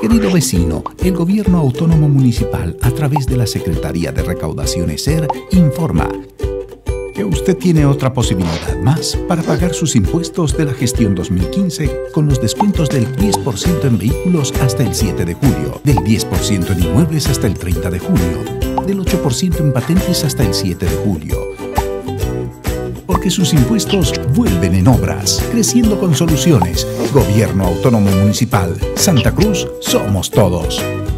Querido vecino, el Gobierno Autónomo Municipal, a través de la Secretaría de Recaudación SER, informa que usted tiene otra posibilidad más para pagar sus impuestos de la gestión 2015 con los descuentos del 10% en vehículos hasta el 7 de julio, del 10% en inmuebles hasta el 30 de julio, del 8% en patentes hasta el 7 de julio. Porque sus impuestos vuelven en obras, creciendo con soluciones. Gobierno Autónomo Municipal. Santa Cruz, somos todos.